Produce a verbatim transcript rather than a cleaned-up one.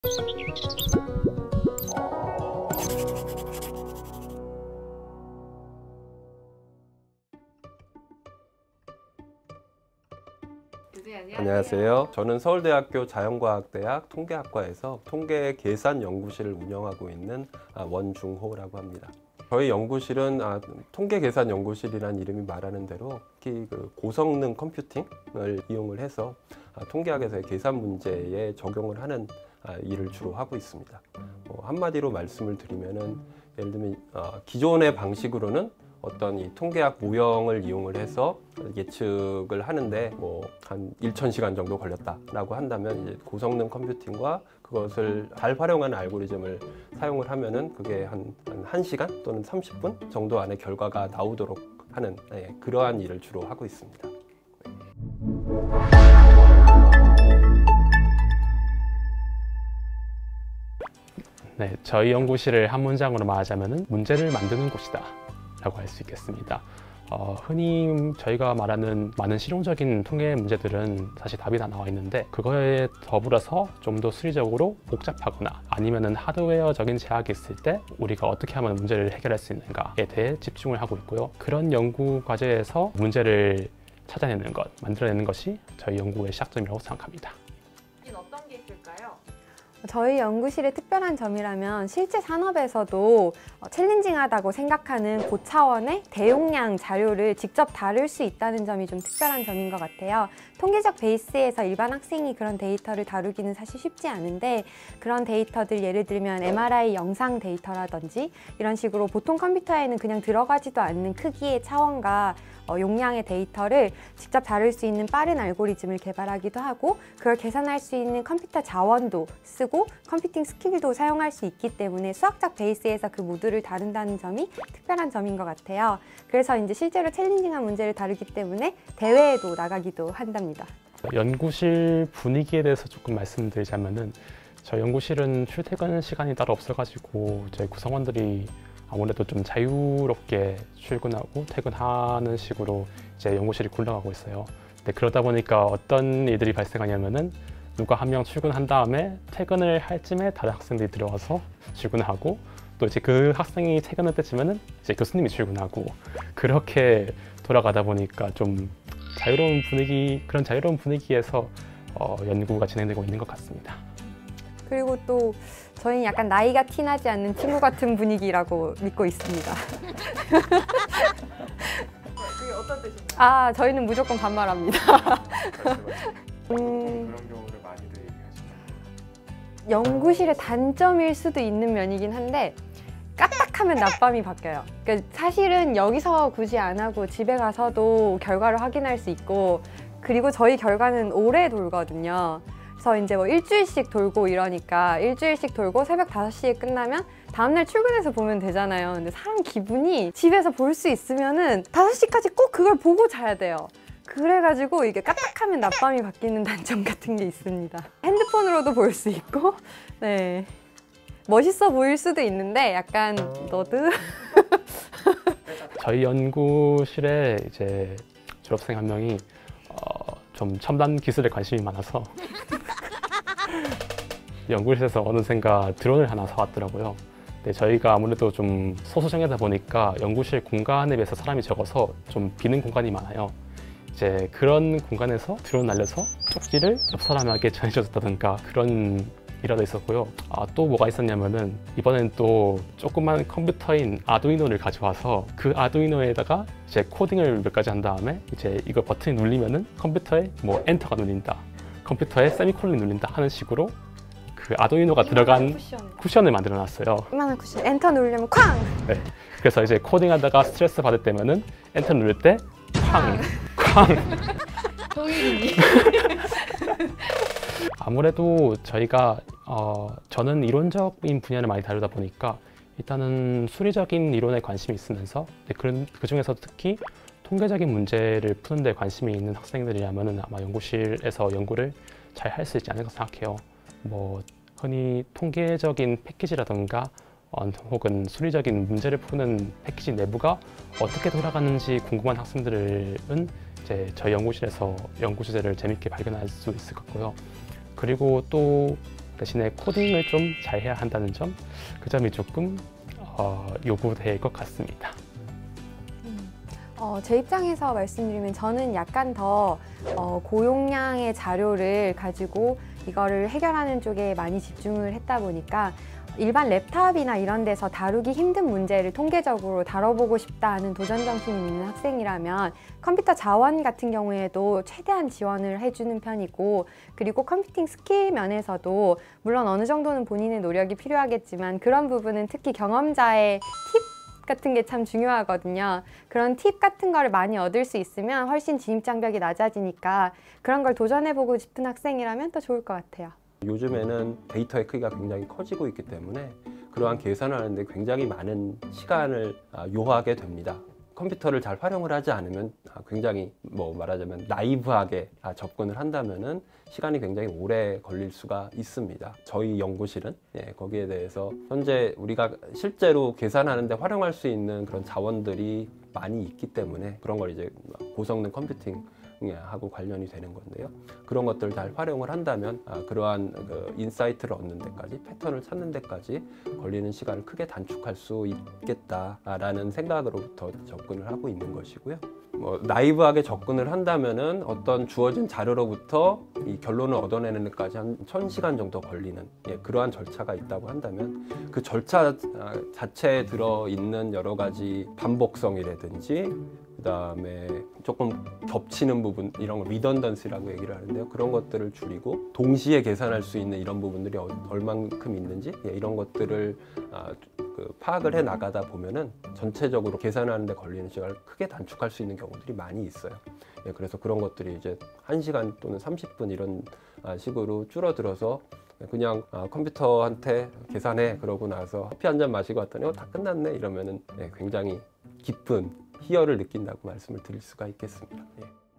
안녕하세요. 저는 서울대학교 자연과학대학 통계학과에서 통계 계산 연구실을 운영하고 있는 원중호라고 합니다. 저희 연구실은 아, 통계 계산 연구실이라는 이름이 말하는 대로 특히 그 고성능 컴퓨팅을 이용을 해서 아, 통계학에서의 계산 문제에 적용을 하는 아, 일을 주로 하고 있습니다. 어, 한마디로 말씀을 드리면은 예를 들면 어, 기존의 방식으로는 어떤 이 통계학 모형을 이용을 해서 예측을 하는데 뭐 한 천 시간 정도 걸렸다라고 한다면 이제 고성능 컴퓨팅과 그것을 잘 활용하는 알고리즘을 사용을 하면은 그게 한, 한 1시간 또는 삼십 분 정도 안에 결과가 나오도록 하는 네, 그러한 일을 주로 하고 있습니다. 네, 저희 연구실을 한 문장으로 말하자면 문제를 만드는 곳이다 라고 할 수 있겠습니다. 어, 흔히 저희가 말하는 많은 실용적인 통계 문제들은 사실 답이 다 나와 있는데 그거에 더불어서 좀 더 수리적으로 복잡하거나 아니면은 하드웨어적인 제약이 있을 때 우리가 어떻게 하면 문제를 해결할 수 있는가에 대해 집중을 하고 있고요. 그런 연구 과제에서 문제를 찾아내는 것, 만들어내는 것이 저희 연구의 시작점이라고 생각합니다. 어떤 게 있을까요? 저희 연구실의 특별한 점이라면 실제 산업에서도 챌린징하다고 생각하는 고차원의 대용량 자료를 직접 다룰 수 있다는 점이 좀 특별한 점인 것 같아요. 통계적 베이스에서 일반 학생이 그런 데이터를 다루기는 사실 쉽지 않은데 그런 데이터들 예를 들면 엠알아이 영상 데이터라든지 이런 식으로 보통 컴퓨터에는 그냥 들어가지도 않는 크기의 차원과 어, 용량의 데이터를 직접 다룰 수 있는 빠른 알고리즘을 개발하기도 하고 그걸 계산할 수 있는 컴퓨터 자원도 쓰고 컴퓨팅 스킬도 사용할 수 있기 때문에 수학적 베이스에서 그 모두를 다룬다는 점이 특별한 점인 것 같아요. 그래서 이제 실제로 챌린징한 문제를 다루기 때문에 대회에도 나가기도 한답니다. 연구실 분위기에 대해서 조금 말씀드리자면은 저희 연구실은 출퇴근 시간이 따로 없어가지고 저희 구성원들이 아무래도 좀 자유롭게 출근하고 퇴근하는 식으로 이제 연구실이 굴러가고 있어요. 근데 그러다 보니까 어떤 일들이 발생하냐면은 누가 한 명 출근한 다음에 퇴근을 할 쯤에 다른 학생들이 들어와서 출근하고 또 이제 그 학생이 퇴근할 때쯤에는 이제 교수님이 출근하고 그렇게 돌아가다 보니까 좀 자유로운 분위기, 그런 자유로운 분위기에서 어, 연구가 진행되고 있는 것 같습니다. 그리고 또 저희는 약간 나이가 티나지 않는 친구 같은 분위기라고 믿고 있습니다. 그게 어떤 뜻인가요? 아, 저희는 무조건 반말합니다. 음, 그런 경우를 많이들 얘기하시나요? 연구실의 단점일 수도 있는 면이긴 한데 까딱하면 낮밤이 바뀌어요. 그러니까 사실은 여기서 굳이 안 하고 집에 가서도 결과를 확인할 수 있고 그리고 저희 결과는 오래 돌거든요. 그래서 이제 뭐 일주일씩 돌고 이러니까 일주일씩 돌고 새벽 다섯 시에 끝나면 다음날 출근해서 보면 되잖아요. 근데 사람 기분이 집에서 볼 수 있으면은 다섯 시까지 꼭 그걸 보고 자야 돼요. 그래가지고 이게 까딱하면 낮밤이 바뀌는 단점 같은 게 있습니다. 핸드폰으로도 볼 수 있고 네 멋있어 보일 수도 있는데 약간 너드? 저희 연구실에 이제 졸업생 한 명이 어, 좀 첨단 기술에 관심이 많아서 연구실에서 어느샌가 드론을 하나 사왔더라고요. 근데 저희가 아무래도 좀 소수정예다 보니까 연구실 공간에 비해서 사람이 적어서 좀 비는 공간이 많아요. 이제 그런 공간에서 드론 날려서 쪽지를 옆 사람에게 전해줬다든가 그런 일화도 있었고요. 아, 또 뭐가 있었냐면은 이번엔 또 조그만 컴퓨터인 아두이노를 가져와서 그 아두이노에다가 이제 코딩을 몇 가지 한 다음에 이제 이걸 버튼이 눌리면은 컴퓨터에 뭐 엔터가 눌린다, 컴퓨터에 세미콜론이 눌린다 하는 식으로 그 아두이노가 들어간 쿠션. 쿠션을 만들어 놨어요. 이만한 쿠션. 엔터 누르면 쾅! 네. 그래서 이제 코딩하다가 스트레스 받을 때면은 엔터 누를 때 쾅! 쾅! 동일이니. 아무래도 저희가 어, 저는 이론적인 분야를 많이 다루다 보니까 일단은 수리적인 이론에 관심이 있으면서 그, 그 중에서 특히 통계적인 문제를 푸는 데 관심이 있는 학생들이라면 아마 연구실에서 연구를 잘 할 수 있지 않을까 생각해요. 뭐 흔히 통계적인 패키지라든가 어, 혹은 수리적인 문제를 푸는 패키지 내부가 어떻게 돌아가는지 궁금한 학생들은 이제 저희 연구실에서 연구 주제를 재밌게 발견할 수 있을 것 같고요. 그리고 또 대신에 코딩을 좀 잘해야 한다는 점, 그 점이 조금 어, 요구될 것 같습니다. 어, 제 입장에서 말씀드리면 저는 약간 더 어, 고용량의 자료를 가지고 이거를 해결하는 쪽에 많이 집중을 했다 보니까 일반 랩탑이나 이런 데서 다루기 힘든 문제를 통계적으로 다뤄보고 싶다는 도전 정신이 있는 학생이라면 컴퓨터 자원 같은 경우에도 최대한 지원을 해주는 편이고, 그리고 컴퓨팅 스킬 면에서도 물론 어느 정도는 본인의 노력이 필요하겠지만 그런 부분은 특히 경험자의 팁 같은 게 참 중요하거든요. 그런 팁 같은 거를 많이 얻을 수 있으면 훨씬 진입 장벽이 낮아지니까 그런 걸 도전해보고 싶은 학생이라면 더 좋을 것 같아요. 요즘에는 데이터의 크기가 굉장히 커지고 있기 때문에 그러한 계산을 하는데 굉장히 많은 시간을 요하게 됩니다. 컴퓨터를 잘 활용을 하지 않으면 굉장히 뭐 말하자면 나이브하게 접근을 한다면은 시간이 굉장히 오래 걸릴 수가 있습니다. 저희 연구실은 예, 거기에 대해서 현재 우리가 실제로 계산하는데 활용할 수 있는 그런 자원들이 많이 있기 때문에 그런 걸 이제 고성능 컴퓨팅 하고 관련이 되는 건데요. 그런 것들을 잘 활용을 한다면 아, 그러한 그 인사이트를 얻는 데까지, 패턴을 찾는 데까지 걸리는 시간을 크게 단축할 수 있겠다라는 생각으로부터 접근을 하고 있는 것이고요. 뭐 나이브하게 접근을 한다면은 어떤 주어진 자료로부터 이 결론을 얻어내는 데까지 한 천 시간 정도 걸리는 예, 그러한 절차가 있다고 한다면 그 절차 자체에 들어있는 여러 가지 반복성이라든지 그 다음에 조금 겹치는 부분, 이런 거 리던던시라고 얘기를 하는데요. 그런 것들을 줄이고 동시에 계산할 수 있는 이런 부분들이 얼만큼 있는지 예, 이런 것들을 아, 그 파악을 해 나가다 보면은 전체적으로 계산하는 데 걸리는 시간을 크게 단축할 수 있는 경우들이 많이 있어요. 예, 그래서 그런 것들이 이제 한 시간 또는 삼십 분 이런 아, 식으로 줄어들어서 그냥 아, 컴퓨터한테 계산해 그러고 나서 커피 한 잔 마시고 왔더니 어, 다 끝났네 이러면은 예, 굉장히 깊은 희열을 느낀다고 말씀을 드릴 수가 있겠습니다. 예.